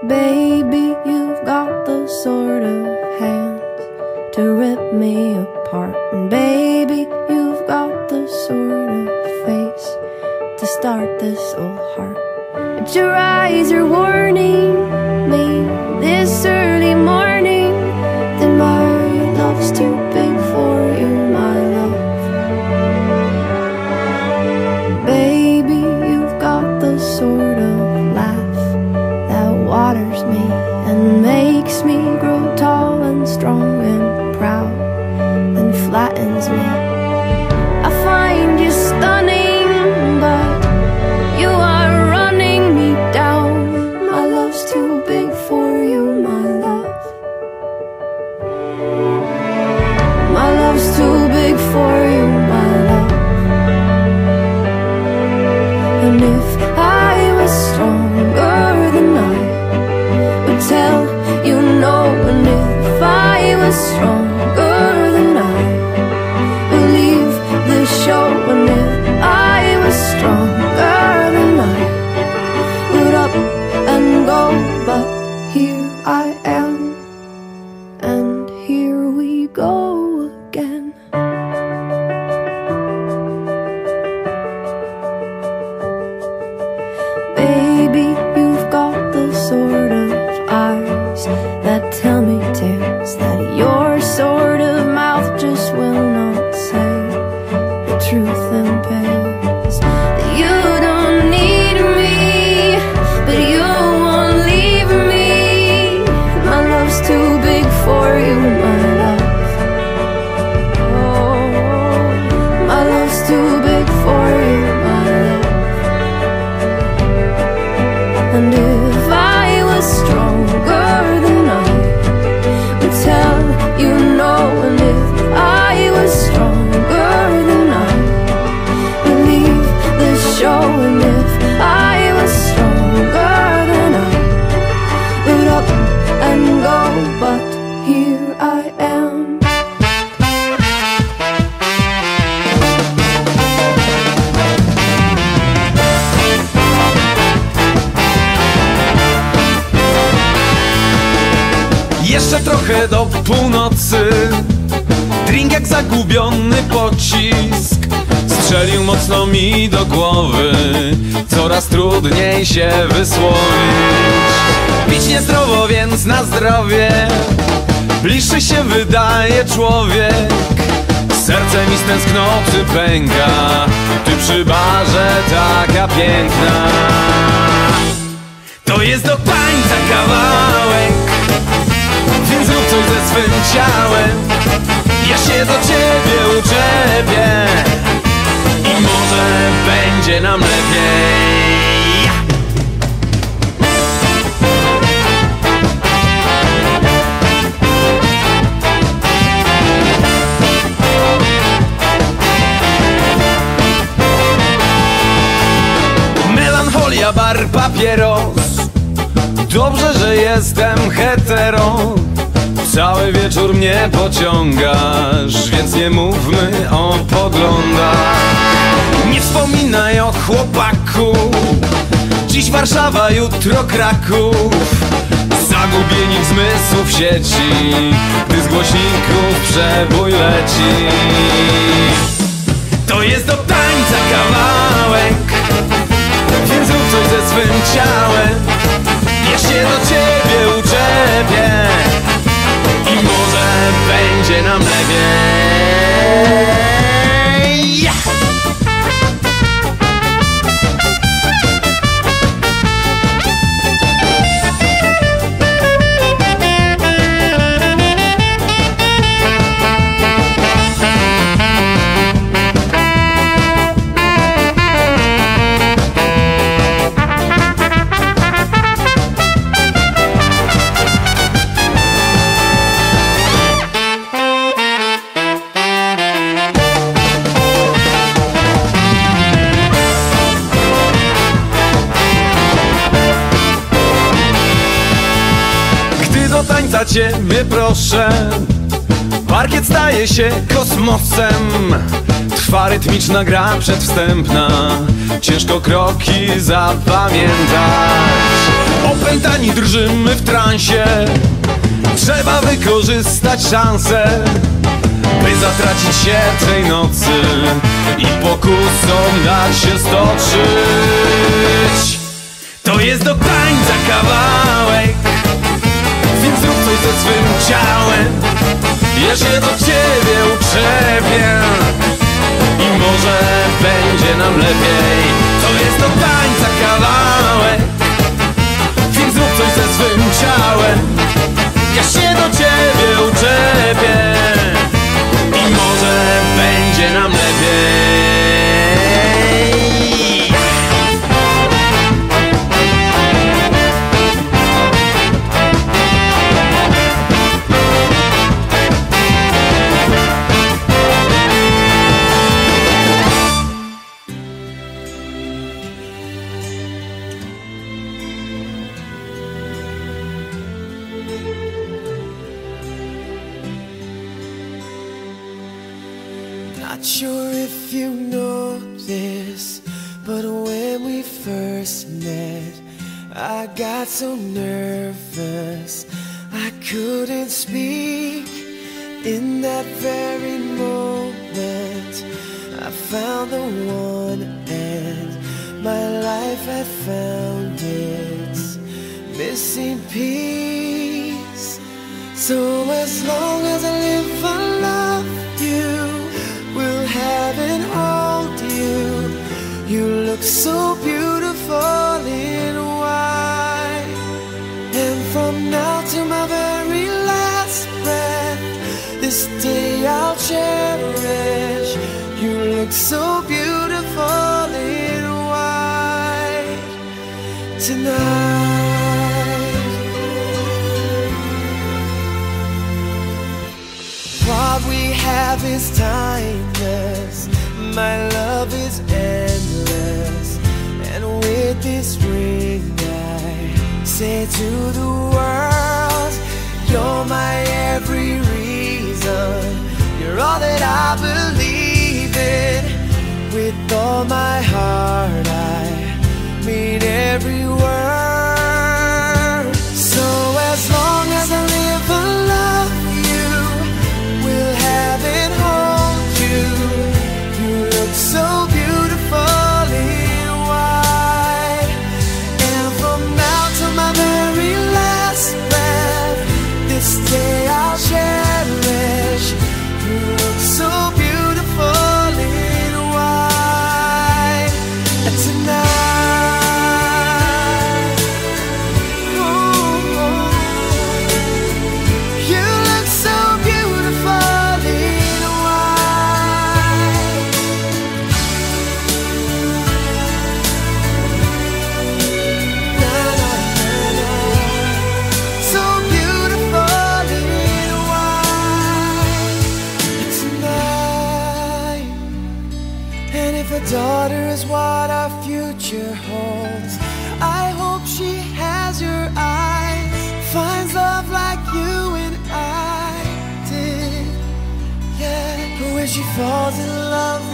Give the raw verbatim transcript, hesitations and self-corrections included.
Baby, you've got the sort of hands to rip me apart. And baby, you've got the sort of face to start this old heart. But your eyes are warning me this early morning that my love's too big for you, my love. Baby, you've got the sort of laugh that waters me and makes me grow tall and strong and proud, then flattens me. I find you stunning, but you are running me down. My love's too big for you, my love. My love's too big for you, my love. And if I was stronger than I would tell you no, and if I was stronger than I would leave the show, and if I was stronger than I would up and go, but here I am, and here we go again. Baby, you've got the sort of eyes that tell me tales that your sort of mouth just will not say. The truth impales that you don't need me, but you won't leave me. My love's too big for you, my love. Oh, my love's too big for you, my love. And if I was stronger than I would tell you no, and if I was stronger than I would leave the show, and if I was stronger than I would up and go, but here I am. Jeszcze trochę do północy, drink jak zagubiony pocisk strzelił mocno mi do głowy. Coraz trudniej się wysłowić. Pić niezdrowo, więc na zdrowie. Bliższy się wydaje człowiek. Serce mi z tęsknoty pęka. Ty przy barze taka piękna. To jest do tańca kawałek, więc rób coś ze swym ciałem. Ja się do ciebie uczepię i może będzie nam lepiej. Melancholia, bar, papieros. Dobrze, że jestem hetero. Cały wieczór mnie pociągasz, więc nie mówmy o poglądach. Nie wspominaj o chłopaku. Dziś Warszawa, jutro Kraków. Zagubieni zmysłów w sieci, gdy z głośników przebój leci. To jest do tańca kawałek, więc rób coś ze swym ciałem. Ja się do ciebie uczepię i może będzie nam lepiej. Yeah! Ciebie proszę, parkiet staje się kosmosem. Trwa rytmiczna gra przedwstępna, ciężko kroki zapamiętać. Opętani drżymy w transie, trzeba wykorzystać szansę, by zatracić się tej nocy i pokusą dać się stoczyć. To jest do tańca kawałek, więc zrób coś ze swym ciałem. Ja się do ciebie uczepię i może będzie nam lepiej. To jest do tańca kawałek, więc zrób coś ze swym ciałem. Ja się do ciebie uczepię i może będzie nam lepiej. Not sure if you know this, but when we first met, I got so nervous I couldn't speak. In that very moment I found the one, and my life had found its missing piece. So as long as I live, I love you, will have and hold you. You look so beautiful in white, and from now to my very last breath, this day I'll cherish. You look so beautiful in white tonight. What we have is timeless, my love is endless, and with this ring I say to the world, you're my every reason, you're all that I believe in. With all my heart I mean every word. So as long as I live, I love you, will have and hold you. You look so beautiful in white, and from now to my very last breath, this day I'll cherish. You look so beautiful in white tonight. Ooh, you look so beautiful in white. Na, na, na, na. So beautiful in white tonight. And if a daughter is what our future holds, I hope she has your eyes, finds love like you and I did. Yeah, but when she falls in love